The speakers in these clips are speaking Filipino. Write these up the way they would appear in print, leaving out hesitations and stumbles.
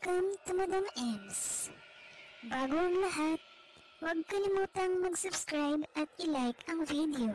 Welcome to Madam Ems. Bago ang lahat, huwag kalimutang mag-subscribe at i-like ang video.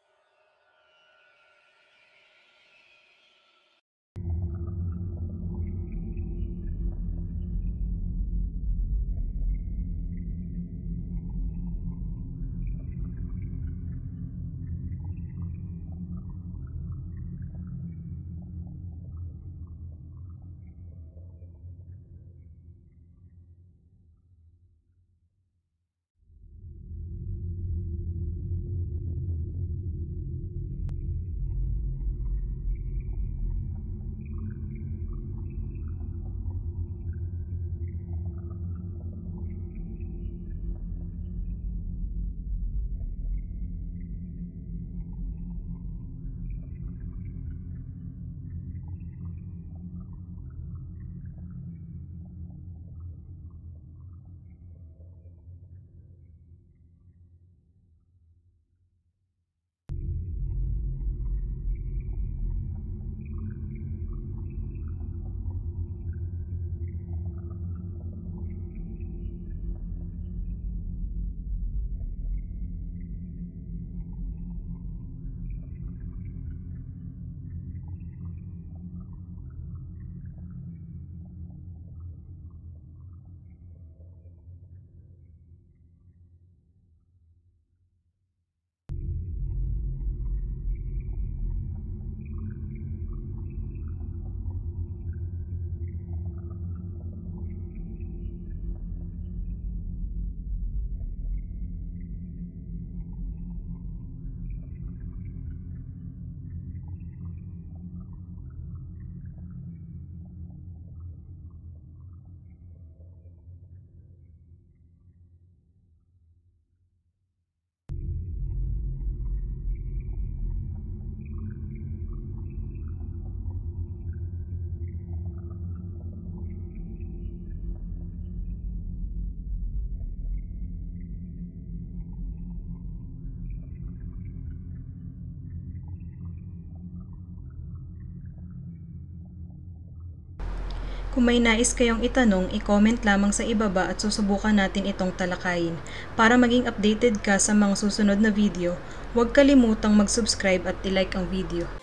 Kung may nais kayong itanong, i-comment lamang sa ibaba at susubukan natin itong talakayin. Para maging updated ka sa mga susunod na video, huwag kalimutang mag-subscribe at i-like ang video.